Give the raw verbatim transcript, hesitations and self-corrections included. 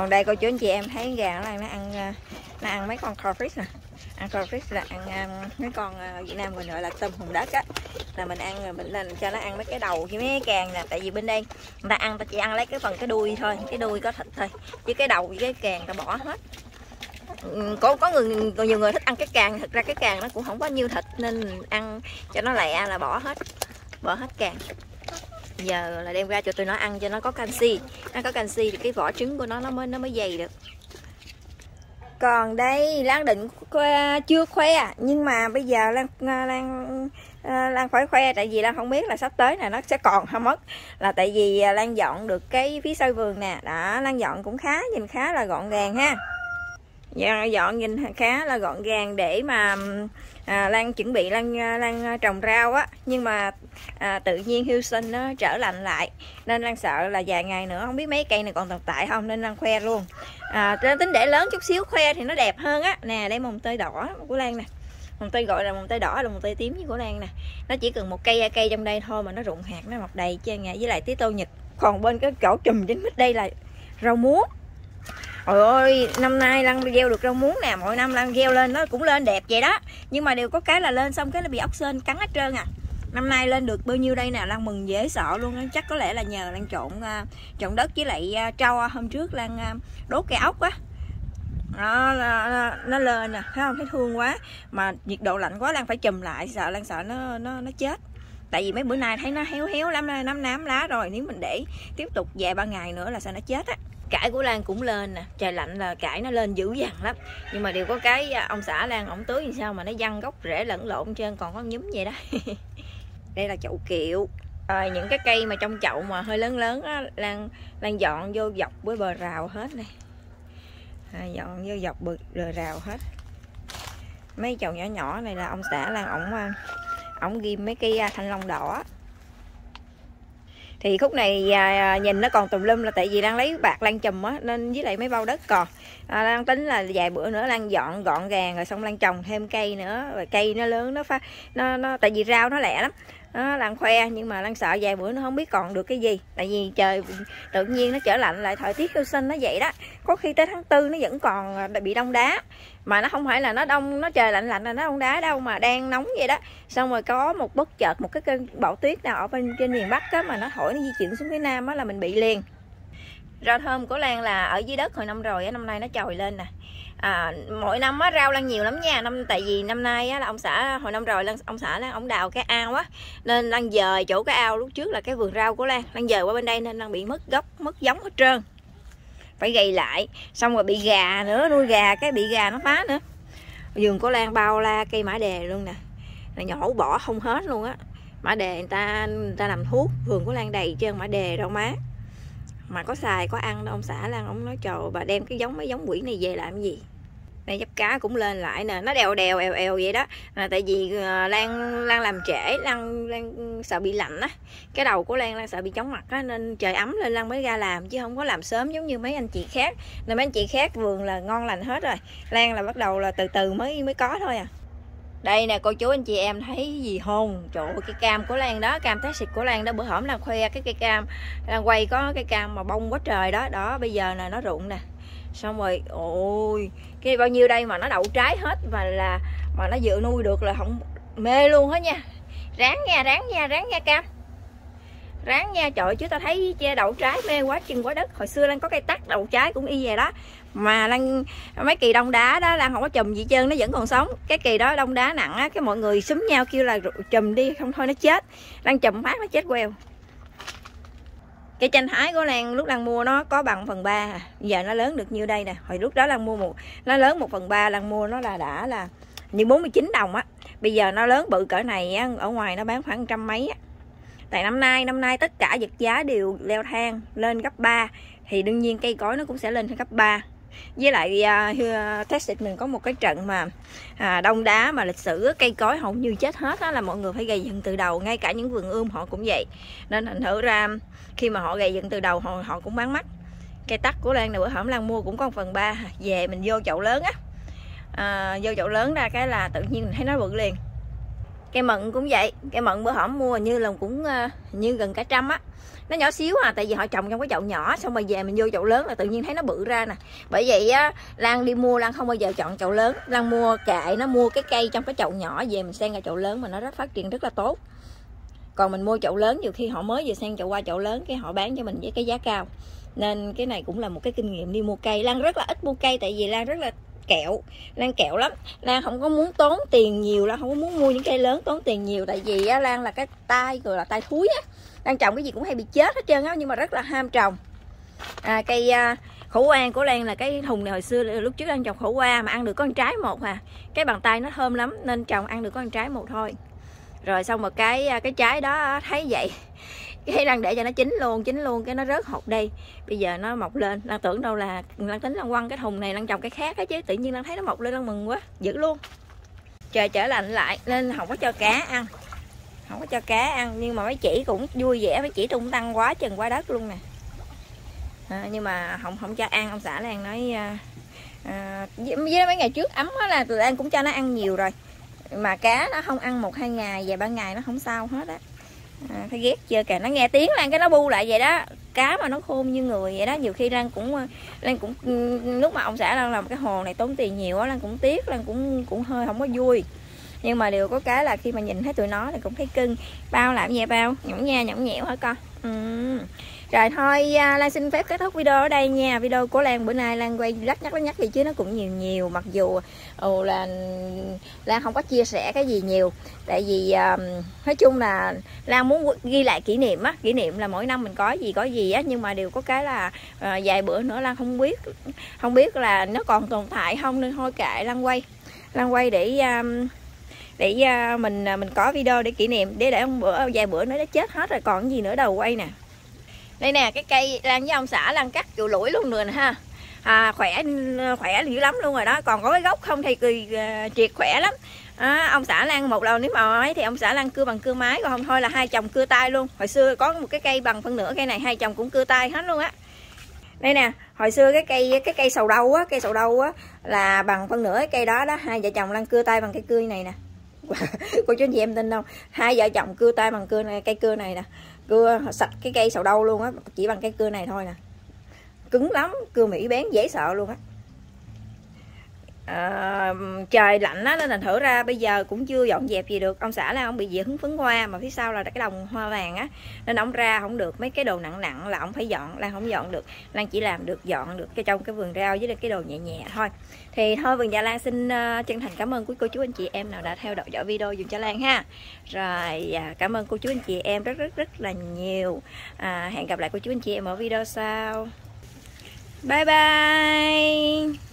Còn đây cô chú anh chị em thấy gà nó ăn nó ăn nó ăn mấy con crawfish nè. Ăn crawfish là ăn um, mấy con uh, Việt Nam mình gọi là tôm hùm đất á, là mình ăn mình lên cho nó ăn mấy cái đầu với mấy cái càng nè. Tại vì bên đây người ta ăn ta chỉ ăn lấy cái phần cái đuôi thôi, cái đuôi có thịt thôi, chứ cái đầu với cái càng ta bỏ hết. Có có người nhiều người thích ăn cái càng, thực ra cái càng nó cũng không có nhiêu thịt nên ăn cho nó lẹ là bỏ hết bỏ hết càng. Giờ là đem ra cho tụi nó ăn cho nó có canxi, nó có canxi thì cái vỏ trứng của nó nó mới nó mới dày được. Còn đây Lan định khoe, chưa khoe nhưng mà bây giờ Lan Lan Lan phải khoe, tại vì Lan không biết là sắp tới này nó sẽ còn hay mất, là tại vì Lan dọn được cái phía sau vườn nè. Đó, Lan dọn cũng khá, nhìn khá là gọn gàng ha. Dạ, dọn nhìn khá là gọn gàng để mà à, Lan chuẩn bị Lan Lan trồng rau á, nhưng mà à, tự nhiên Houston nó trở lạnh lại nên Lan sợ là vài ngày nữa không biết mấy cây này còn tồn tại không nên Lan khoe luôn. À, tính để lớn chút xíu khoe thì nó đẹp hơn á. Nè đây mồng tơi đỏ của Lan nè, mồng tơi gọi là mồng tơi đỏ là mồng tơi tím với của Lan nè. Nó chỉ cần một cây hai cây trong đây thôi mà nó rụng hạt nó mọc đầy trơn nha, với lại tí tô nhật. Còn bên cái chỗ chùm chính mít đây là rau muống. Trời ơi, năm nay Lan gieo được rau muống nè, mỗi năm Lan gieo lên nó cũng lên đẹp vậy đó. Nhưng mà đều có cái là lên xong cái nó bị ốc sên cắn hết trơn à. Năm nay lên được bao nhiêu đây nè, Lan mừng dễ sợ luôn. Chắc có lẽ là nhờ Lan trộn trộn đất với lại trâu hôm trước Lan đốt cây ốc á. Nó, nó, nó lên nè, thấy không, thấy thương quá. Mà nhiệt độ lạnh quá Lan phải chùm lại, sợ Lan sợ nó nó nó chết. Tại vì mấy bữa nay thấy nó héo héo lắm, nắm nám lá rồi, nếu mình để tiếp tục vài ba ngày nữa là sợ nó chết á. Cải của Lan cũng lên nè, trời lạnh là cải nó lên dữ dằn lắm. Nhưng mà đều có cái ông xã Lan ổng tưới như sao mà nó văng gốc rễ lẫn lộn trên còn có nhúm vậy đó. Đây là chậu kiệu. Rồi những cái cây mà trong chậu mà hơi lớn lớn á, Lan Lan dọn vô dọc với bờ rào hết này. À, dọn vô dọc bờ, bờ rào hết. Mấy chậu nhỏ nhỏ này là ông xã Lan ổng ổng ghim mấy cây thanh long đỏ. Thì khúc này à, nhìn nó còn tùm lum là tại vì Lan lấy bạc Lan chùm á, nên với lại mấy bao đất còn à, Lan tính là vài bữa nữa Lan dọn gọn gàng rồi xong Lan trồng thêm cây nữa, rồi cây nó lớn nó phá nó nó tại vì rau nó lẹ lắm. Đó, Lan khoe nhưng mà Lan sợ vài bữa nó không biết còn được cái gì, tại vì trời tự nhiên nó trở lạnh lại, thời tiết Houston nó vậy đó, có khi tới tháng tư nó vẫn còn bị đông đá, mà nó không phải là nó đông, nó trời lạnh lạnh là nó đông đá đâu, mà đang nóng vậy đó. Xong rồi có một bất chợt một cái cơn bão tuyết nào ở bên trên miền Bắc á, mà nó thổi nó di chuyển xuống phía Nam á là mình bị liền. Rau thơm của Lan là ở dưới đất hồi năm rồi á, năm nay nó trồi lên nè. À, mỗi năm á rau Lan nhiều lắm nha, năm tại vì năm nay á là ông xã hồi năm rồi Lan ông xã Lan ông đào cái ao á, nên Lan dời chỗ cái ao lúc trước là cái vườn rau của Lan, Lan dời qua bên đây nên Lan bị mất gốc mất giống hết trơn, phải gầy lại. Xong rồi bị gà nữa, nuôi gà cái bị gà nó phá nữa. Vườn của Lan bao la cây mã đề luôn nè, là nhổ bỏ không hết luôn á. Mã đề người ta người ta làm thuốc, vườn của Lan đầy trơn mã đề rau má, mà có xài có ăn đâu. Ông xã Lan ông nói trời, bà đem cái giống mấy giống quỷ này về làm gì. Đây giáp cá cũng lên lại nè, nó đèo đèo èo èo vậy đó, là tại vì Lan Lan làm trễ, Lan Lan sợ bị lạnh á, cái đầu của Lan Lan sợ bị chóng mặt á, nên trời ấm lên Lan mới ra làm chứ không có làm sớm giống như mấy anh chị khác. Nên mấy anh chị khác vườn là ngon lành hết rồi, Lan là bắt đầu là từ từ mới mới có thôi à. Đây nè cô chú anh chị em thấy gì hôn, trời ơi, cái cam của Lan đó, cam tái xịt của Lan đó, bữa hổm Lan khoe cái cây cam, Lan quay có cái cam mà bông quá trời đó, đó bây giờ là nó rụng nè. Xong rồi ôi cái bao nhiêu đây mà nó đậu trái hết, và là mà nó vừa nuôi được là không mê luôn hết nha. Ráng nha, ráng nha, ráng nha cam, ráng nha. Trời chứ tao thấy che đậu trái mê quá chừng quá đất. Hồi xưa Lan có cây tắc đậu trái cũng y về đó, mà Lan mấy kỳ đông đá đó Lan không có chùm gì trơn, nó vẫn còn sống. Cái kỳ đó đông đá nặng á, cái mọi người xúm nhau kêu là chùm đi không thôi nó chết, Lan chùm phát nó chết queo. Cái chanh thái của Lan lúc Lan mua nó có bằng phần ba, giờ nó lớn được nhiêu đây nè. Hồi lúc đó Lan mua một nó lớn một phần ba, Lan mua nó là đã là như bốn mươi chín đồng á. Bây giờ nó lớn bự cỡ này á, ở ngoài nó bán khoảng trăm mấy á. Tại năm nay năm nay tất cả vật giá đều leo thang lên gấp ba, thì đương nhiên cây cối nó cũng sẽ lên gấp ba. Với lại uh, Texas mình có một cái trận mà à, đông đá mà lịch sử cây cối hầu như chết hết á, là mọi người phải gây dựng từ đầu, ngay cả những vườn ươm họ cũng vậy. Nên thành thử ra khi mà họ gây dựng từ đầu họ, họ cũng bán mắc. Cây tắc của Lan này bữa hổm Lan mua cũng có một phần ba, về mình vô chậu lớn á, à, vô chậu lớn ra cái là tự nhiên mình thấy nó bự liền. Cây mận cũng vậy, cây mận bữa hổm mua như là cũng như gần cả trăm á. Nó nhỏ xíu à, tại vì họ trồng trong cái chậu nhỏ, xong rồi về mình vô chậu lớn là tự nhiên thấy nó bự ra nè. Bởi vậy á, Lan đi mua Lan không bao giờ chọn chậu lớn, Lan mua kệ nó mua cái cây trong cái chậu nhỏ về mình sang cái chậu lớn mà nó rất phát triển rất là tốt. Còn mình mua chậu lớn nhiều khi họ mới vừa sang chậu qua chậu lớn cái họ bán cho mình với cái giá cao. Nên cái này cũng là một cái kinh nghiệm đi mua cây. Lan rất là ít mua cây tại vì Lan rất là kẹo, Lan kẹo lắm. Lan không có muốn tốn tiền nhiều, Lan không có muốn mua những cây lớn tốn tiền nhiều, tại vì á, Lan là cái tay rồi là tay thúi á. Lan trồng cái gì cũng hay bị chết hết trơn á, nhưng mà rất là ham trồng. À, cây à, khổ qua của Lan là cái thùng này hồi xưa lúc trước Lan trồng khổ qua mà ăn được có một trái một à. Cái bàn tay nó thơm lắm nên trồng ăn được có một trái một thôi. Rồi xong một cái cái trái đó thấy vậy cái Lan để cho nó chín luôn, chín luôn cái nó rớt hột đi. Bây giờ nó mọc lên, Lan tưởng đâu là Lan tính Lan quăng cái thùng này Lan trồng cái khác á, chứ tự nhiên Lan thấy nó mọc lên Lan mừng quá, dữ luôn. Trời trở lạnh lại nên không có cho cá ăn. Không có cho cá ăn, nhưng mà mấy chị cũng vui vẻ, mấy chị tung tăng quá chừng quá đất luôn nè. À, nhưng mà không không cho ăn, ông xã Lan nói à, à, với mấy ngày trước ấm đó là tụi Lan cũng cho nó ăn nhiều rồi. Mà cá nó không ăn một hai ngày, vài ba ngày nó không sao hết á. À, thấy ghét chưa kìa, nó nghe tiếng Lan cái nó bu lại vậy đó. Cá mà nó khôn như người vậy đó, nhiều khi Lan cũng Lan cũng lúc mà ông xã Lan làm cái hồ này tốn tiền nhiều á, Lan cũng tiếc, Lan cũng cũng hơi không có vui. Nhưng mà điều có cái là khi mà nhìn thấy tụi nó thì cũng thấy cưng. Bao làm gì bao, nhõng nha, nhõng nhẽo hả con. Ừ. Rồi thôi Lan xin phép kết thúc video ở đây nha. Video của Lan bữa nay Lan quay lắc nhắc lắc nhắc gì chứ nó cũng nhiều nhiều. Mặc dù ồ, là Lan không có chia sẻ cái gì nhiều. Tại vì um, nói chung là Lan muốn ghi lại kỷ niệm á. Kỷ niệm là mỗi năm mình có gì có gì á. Nhưng mà điều có cái là uh, vài bữa nữa Lan không biết Không biết là nó còn tồn tại không, nên thôi kệ Lan quay Lan quay để um, để uh, mình uh, mình có video để kỷ niệm, để để ông bữa vài bữa nữa nó chết hết rồi còn gì nữa đâu quay nè. Đây nè, cái cây Lan với ông xã Lan cắt chịu lũi luôn rồi nè ha. À, khỏe khỏe dữ lắm luôn rồi đó, còn có cái gốc không thì cười uh, triệt khỏe lắm. À, ông xã Lan một lần nếu mà ấy thì ông xã Lan cưa bằng cưa máy, còn không thôi là hai chồng cưa tay luôn. Hồi xưa có một cái cây bằng phân nửa cây này hai chồng cũng cưa tay hết luôn á. Đây nè, hồi xưa cái cây cái cây sầu đâu á, cây sầu đâu á là bằng phân nửa cái cây đó đó, hai vợ chồng Lan cưa tay bằng cây cưa này nè. Cô chú anh chị em tin không, hai vợ chồng cưa tay bằng cưa này, cây cưa này nè, cưa sạch cái cây sầu đâu luôn á, chỉ bằng cây cưa này thôi nè, cứng lắm, cưa Mỹ bén dễ sợ luôn á. À, trời lạnh á nên thành thử ra bây giờ cũng chưa dọn dẹp gì được. Ông xã là ông bị dị hứng phấn hoa, mà phía sau là cái đồng hoa vàng á, nên ông ra không được mấy cái đồ nặng nặng là ông phải dọn. Lan không dọn được, Lan chỉ làm được dọn được cái trong cái vườn rau với cái đồ nhẹ nhẹ thôi. Thì thôi Vườn Dạ Lan xin uh, chân thành cảm ơn quý cô chú anh chị em nào đã theo dõi video dùm cho Lan ha. Rồi à, cảm ơn cô chú anh chị em rất rất rất là nhiều. À, hẹn gặp lại cô chú anh chị em ở video sau. Bye bye.